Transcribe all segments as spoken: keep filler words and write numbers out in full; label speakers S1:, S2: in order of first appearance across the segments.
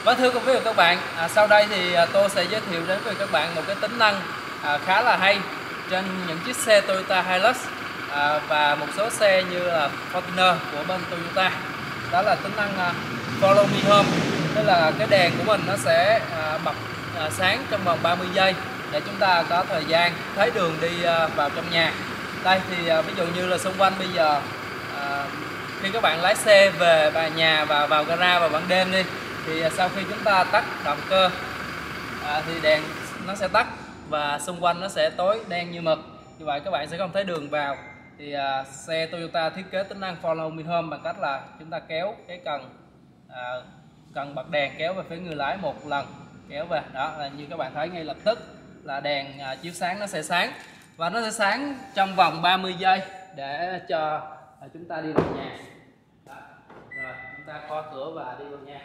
S1: Vâng, thưa quý vị và các bạn, à, sau đây thì à, tôi sẽ giới thiệu đến với các bạn một cái tính năng à, khá là hay trên những chiếc xe Toyota Hilux à, và một số xe như là Fortuner của bên Toyota. Đó là tính năng à, Follow Me Home, tức là cái đèn của mình nó sẽ à, bật à, sáng trong vòng ba mươi giây để chúng ta có thời gian thấy đường đi à, vào trong nhà. Đây thì à, ví dụ như là xung quanh bây giờ à, khi các bạn lái xe về và nhà và vào gara vào ban đêm đi, thì sau khi chúng ta tắt động cơ à, thì đèn nó sẽ tắt và xung quanh nó sẽ tối đen như mực, như vậy các bạn sẽ không thấy đường vào. Thì à, xe Toyota thiết kế tính năng Follow Me Home bằng cách là chúng ta kéo cái cần à, cần bật đèn kéo về phía người lái một lần, kéo về đó là như các bạn thấy ngay lập tức là đèn à, chiếu sáng nó sẽ sáng, và nó sẽ sáng trong vòng ba mươi giây để cho à, chúng ta đi vào nhà. Đó. Rồi chúng ta khóa cửa và đi vào nhà.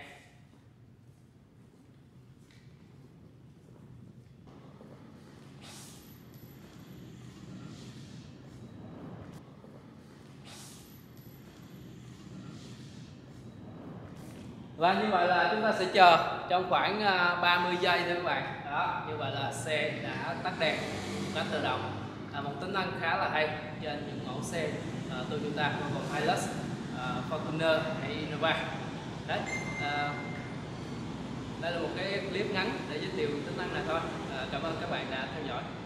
S1: Và như vậy là chúng ta sẽ chờ trong khoảng ba mươi giây thôi các bạn. Đó, như vậy là xe đã tắt đèn một cách tự động. À, một tính năng khá là hay trên những mẫu xe uh, Toyota bao gồm Hilux, uh, Fortuner hay Innova. Đấy, uh, đây là một cái clip ngắn để giới thiệu tính năng này thôi. Uh, cảm ơn các bạn đã theo dõi.